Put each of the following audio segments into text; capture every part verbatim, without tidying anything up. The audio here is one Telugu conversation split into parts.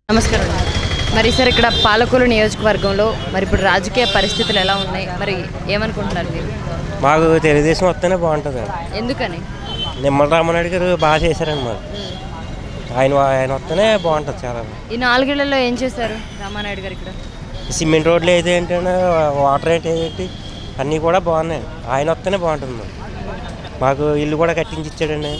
నమస్కారం. మరి సార్ ఇక్కడ పాలకొల్లు నియోజకవర్గంలో మరి ఇప్పుడు రాజకీయ పరిస్థితులు ఎలా ఉన్నాయి, మరి ఏమనుకుంటున్నారు మీరు? మాకు తెలుగుదేశం వస్తేనే బాగుంటుంది. ఎందుకని? నిమ్మల రామ నాయుడు గారు బాగా చేశారండి. మాకు ఆయన ఆయన వస్తేనే బాగుంటుంది. చాలా ఈ నాలుగేళ్లలో ఏం చేశారు రామానాయుడు గారు? ఇక్కడ సిమెంట్ రోడ్లు అయితే ఏంటంటే వాటర్ అయితే ఏంటి అన్నీ కూడా బాగున్నాయి. ఆయన వస్తేనే బాగుంటుంది. మాకు మాకు ఇల్లు కూడా కట్టించి ఇచ్చాడండి.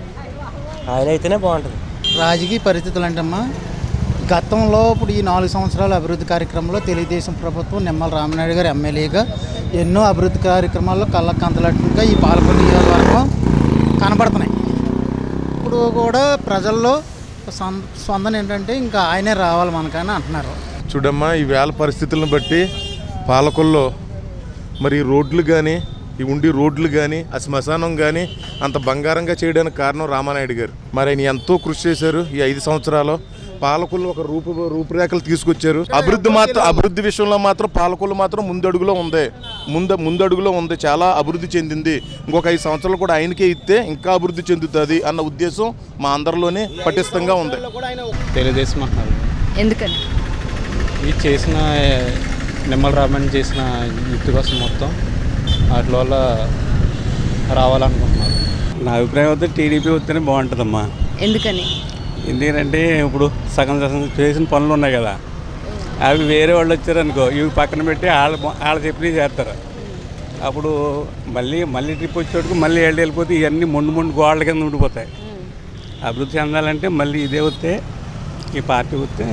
ఆయన అయితేనే బాగుంటుంది. రాజకీయ పరిస్థితులు అంటమ్మా, గతంలో ఇప్పుడు ఈ నాలుగు సంవత్సరాల అభివృద్ధి కార్యక్రమంలో తెలుగుదేశం ప్రభుత్వం నిమ్మల రామనాయుడు గారు ఎమ్మెల్యేగా ఎన్నో అభివృద్ధి కార్యక్రమాల్లో కళ్ళకంతలట్టుగా ఈ పాలకొల్లు నియోజకవర్గం కనబడుతున్నాయి. ఇప్పుడు కూడా ప్రజల్లో స్పందన ఏంటంటే ఇంకా ఆయనే రావాలి మనకని అంటున్నారు. చూడమ్మా, ఈ వేళ పరిస్థితులను బట్టి పాలకొల్లో మరి రోడ్లు కానీ ఈ ఉండి రోడ్లు కానీ ఆ శ్మశానం కానీ అంత బంగారంగా చేయడానికి కారణం రామానాయుడు గారు. మరి ఆయన ఎంతో కృషి చేశారు. ఈ ఐదు సంవత్సరాలు పాలకొల్లు ఒక రూపు రూపురేఖలు తీసుకొచ్చారు. అభివృద్ధి మాత్రం అభివృద్ధి విషయంలో మాత్రం పాలకొల్లు మాత్రం ముందడుగులో ఉంది. ముందు ముందడుగులో ఉంది, చాలా అభివృద్ధి చెందింది. ఇంకొక ఐదు సంవత్సరాలు కూడా ఆయనకే ఇస్తే ఇంకా అభివృద్ధి చెందుతుంది అన్న ఉద్దేశం మా అందరిలోనే పటిష్టంగా ఉంది. తెలుగుదేశం అంటున్నారు. ఎందుకని? ఇది చేసిన నిమ్మల రామాయణ చేసిన యుద్ధ కోసం మొత్తం వాటి వల్ల రావాలనుకుంటున్నారు. నా అభిప్రాయం వస్తే టీడీపీ వస్తేనే బాగుంటుందమ్మా. ఎందుకని? ఎందుకంటే ఇప్పుడు సగం సగం చేసిన పనులు ఉన్నాయి కదా, అవి వేరే వాళ్ళు వచ్చారనుకో ఇవి పక్కన పెట్టి వాళ్ళ వాళ్ళ చెప్పినవి చేస్తారు. అప్పుడు మళ్ళీ మళ్ళీ ట్రిప్ వచ్చేటప్పుడు మళ్ళీ ఏళ్ళు వెళ్ళిపోతే ఇవన్నీ మొండు మొండు గోడల కింద ఉండిపోతాయి. అభివృద్ధి చెందాలంటే మళ్ళీ ఇదే వస్తే ఈ పార్టీ వస్తే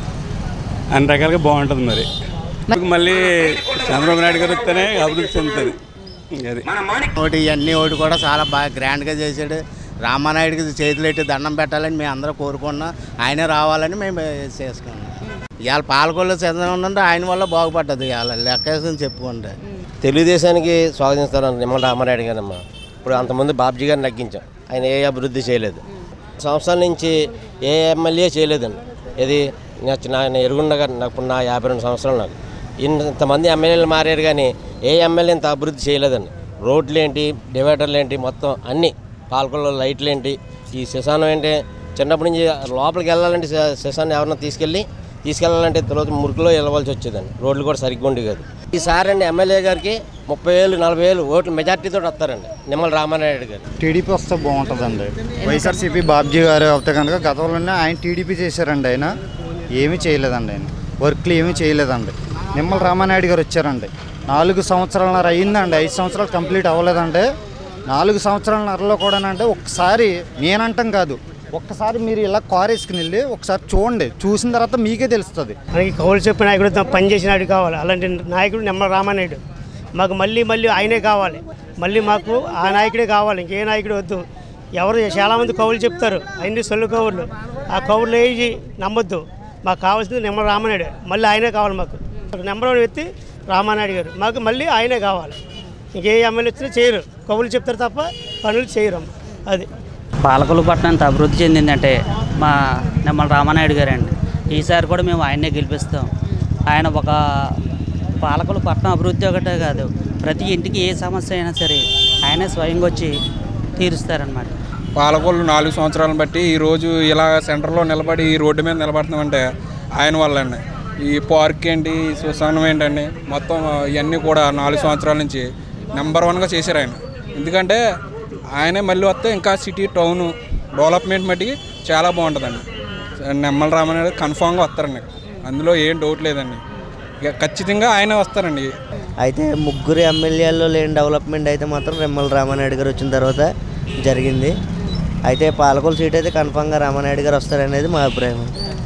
అన్ని రకాలుగా బాగుంటుంది. మరి మళ్ళీ చంద్రబాబు నాయుడు గారు వస్తేనే అభివృద్ధి చెందుతుంది. అది ఒకటి ఇవన్నీ ఒకటి కూడా చాలా బాగా గ్రాండ్గా చేశాడు. రామానాయుడికి చేతులు ఎట్టి దండం పెట్టాలని మేము అందరూ కోరుకున్నాం. ఆయనే రావాలని మేము చేసుకున్నాం. ఇవాళ పాలకొల్లు చెందడం ఆయన వల్ల బాగుపడ్డది. ఇవాళ లెక్కేసుకుని చెప్పుకుంటే తెలుగుదేశానికి స్వాగతిస్తారు నిమ్మల రామానాయుడు గారమ్మా. ఇప్పుడు అంతకుముందు బాబ్జీ గారిని నగ్గించాం. ఆయన ఏ అభివృద్ధి చేయలేదు. సంవత్సరాల నుంచి ఏ ఎమ్మెల్యే చేయలేదండి. ఇది నేను ఎరుగుండగా నాకు నా యాభై రెండు సంవత్సరాలు నాకు ఇంతమంది ఎమ్మెల్యేలు మారారు కానీ ఏ ఎమ్మెల్యే ఇంత అభివృద్ధి చేయలేదండి. రోడ్లు ఏంటి, డివైడర్లు ఏంటి, మొత్తం అన్నీ పాలకొల్లో లైట్లు ఏంటి, ఈ శ్మశానం ఏంటి, చిన్నప్పటి నుంచి లోపలికి వెళ్ళాలంటే శ్మశానం ఎవరన్నా తీసుకెళ్ళి తీసుకెళ్ళాలంటే తర్వాత మురికిలో వెళ్ళవలసి వచ్చేదండి. రోడ్లు కూడా సరిగ్గా ఉండి కాదు. ఈసారి అండి ఎమ్మెల్యే గారికి ముప్పై వేలు నలభై వేలు ఓట్లు మెజార్టీతో వస్తారండి నిమ్మల రామానాయుడు గారు. టీడీపీ వస్తే బాగుంటుందండి. వైఎస్ఆర్సీపీ బాబ్జీ గారు అవుతే కనుక గతంలోనే ఆయన టీడీపీ చేశారండి. ఆయన ఏమీ చేయలేదండి. ఆయన వర్క్లు ఏమీ చేయలేదండి. నిమ్మల రామానాయుడు గారు వచ్చారండి. నాలుగు సంవత్సరాలన్నర అయ్యిందండి. ఐదు సంవత్సరాలు కంప్లీట్ అవ్వలేదండి. నాలుగు సంవత్సరాలన్నరలో కూడానంటే ఒక్కసారి నేనంటాం కాదు, ఒక్కసారి మీరు ఇలా కార్ వేసుకుని వెళ్ళి ఒకసారి చూడండి. చూసిన తర్వాత మీకే తెలుస్తుంది. మనకి కౌలు చెప్పిన నాయకుడు పనిచేసినాడు కావాలి. అలాంటి నాయకుడు నిమ్మల రామానాయుడు. మాకు మళ్ళీ మళ్ళీ ఆయనే కావాలి. మళ్ళీ మాకు ఆ నాయకుడే కావాలి, ఇంకే నాయకుడు వద్దు. ఎవరు చాలామంది కౌలు చెప్తారు, అన్ని సొల్లు కౌళ్ళు. ఆ కౌళ్ళు వేసి నమ్మొద్దు. మాకు కావాల్సింది నిమ్మల రామానాయుడు. మళ్ళీ ఆయనే కావాలి. మాకు నెంబర్ వన్ వ్యక్తి రామానాయుడు గారు. మాకు మళ్ళీ ఆయనే కావాలి. ఇంకే ఎమ్మెల్యే వచ్చినా చేయరు, కౌలు చెప్తారు తప్ప పనులు చేయరు. అది పాలకొల్లు పట్టణం అంత అభివృద్ధి చెందిందంటే మా నిమ్మల రామానాయుడు గారు అండి. ఈసారి కూడా మేము ఆయన్నే గెలిపిస్తాం. ఆయన ఒక పాలకొల్లు పట్టణం అభివృద్ధి ఒకటే కాదు, ప్రతి ఇంటికి ఏ సమస్య అయినా సరే ఆయనే స్వయంగా వచ్చి తీరుస్తారనమాట. పాలకొల్లు నాలుగు సంవత్సరాలను బట్టి ఈరోజు ఇలా సెంటర్లో నిలబడి ఈ రోడ్డు మీద నిలబడుతున్నామంటే ఆయన వల్ల అండి. ఈ పార్క్ ఏంటి, శ్మశానం ఏంటండి, మొత్తం ఇవన్నీ కూడా నాలుగు సంవత్సరాల నుంచి నెంబర్ వన్గా చేశారు ఆయన. ఎందుకంటే ఆయనే మళ్ళీ వస్తే ఇంకా సిటీ టౌన్ డెవలప్మెంట్ మట్టికి చాలా బాగుంటుందండి. నిమ్మల రామానాయుడు కన్ఫామ్గా వస్తారండి, అందులో ఏం డౌట్ లేదండి. ఇక ఖచ్చితంగా ఆయనే వస్తారండి. అయితే ముగ్గురు ఎమ్మెల్యేల్లో లేని డెవలప్మెంట్ అయితే మాత్రం నిమ్మల రామానాయుడు గారు వచ్చిన తర్వాత జరిగింది. అయితే పాలకొల్లు సీట్ అయితే కన్ఫామ్గా రామానాయుడు గారు వస్తారనేది మా అభిప్రాయం.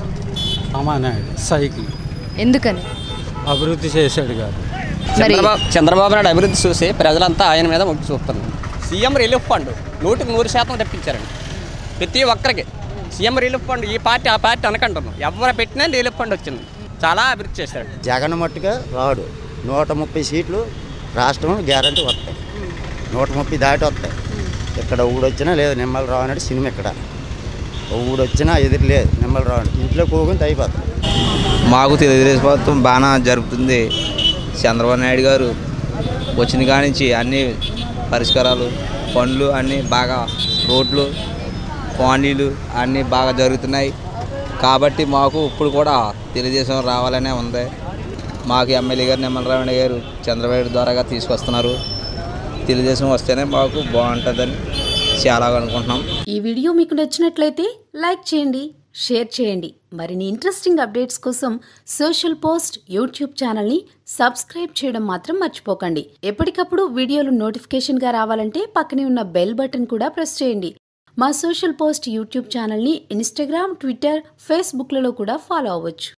రామానాయుడు సైకిల్ ఎందుకని? అభివృద్ధి చేశాడు కాదు. చంద్రబాబు చంద్రబాబు నాయుడు అభివృద్ధి చూసి ప్రజలంతా ఆయన మీద మొగ్గు చూపుతున్నారు. సీఎం రిలీఫ్ ఫండ్ నూటికి నూరు శాతం తెప్పించారండి ప్రతి ఒక్కరికి. సీఎం రిలీఫ్ ఫండ్ ఈ పార్టీ ఆ పార్టీ అనకంటున్నాం, ఎవరు పెట్టినా రిలీఫ్ ఫండ్ వచ్చింది. చాలా అభివృద్ధి చేశారు. జగన్ మట్టుగా రాడు. నూట ముప్పై సీట్లు రాష్ట్రం గ్యారంటీ వస్తాయి. నూట ముప్పై దాటి వస్తాయి. ఇక్కడ ఊడొచ్చినా లేదు నిమ్మల రావనాడు సినిమా. ఇక్కడ ఊడొచ్చినా ఎదురు లేదు నిమ్మల రావనాడు. ఇంట్లో కూకుని అయిపోతుంది. మాకు తెలుగుదేశం ప్రభుత్వం బాగా జరుగుతుంది. చంద్రబాబు నాయుడు గారు వచ్చిన కాడి నుంచి అన్ని పరిష్కారాలు పనులు అన్నీ బాగా రోడ్లు కాలనీలు అన్నీ బాగా జరుగుతున్నాయి. కాబట్టి మాకు ఇప్పుడు కూడా తెలుగుదేశం రావాలనే ఉంది. మాకు ఎమ్మెల్యే గారు నిమ్మల రామ నాయుడు గారు చంద్రబాబు ద్వారాగా తీసుకొస్తున్నారు. తెలుగుదేశం వస్తేనే మాకు బాగుంటుందని చాలా అనుకుంటున్నాం. ఈ వీడియో మీకు నచ్చినట్లయితే లైక్ చేయండి, షేర్ చేయండి. మరిన్ని ఇంట్రెస్టింగ్ అప్డేట్స్ కోసం సోషల్ పోస్ట్ యూట్యూబ్ ఛానల్ని సబ్స్క్రైబ్ చేయడం మాత్రం మర్చిపోకండి. ఎప్పటికప్పుడు వీడియోలు నోటిఫికేషన్గా రావాలంటే పక్కనే ఉన్న బెల్ బటన్ కూడా ప్రెస్ చేయండి. మా సోషల్ పోస్ట్ యూట్యూబ్ ఛానల్ని ఇన్స్టాగ్రామ్, ట్విట్టర్, ఫేస్బుక్లలో కూడా ఫాలో అవ్వచ్చు.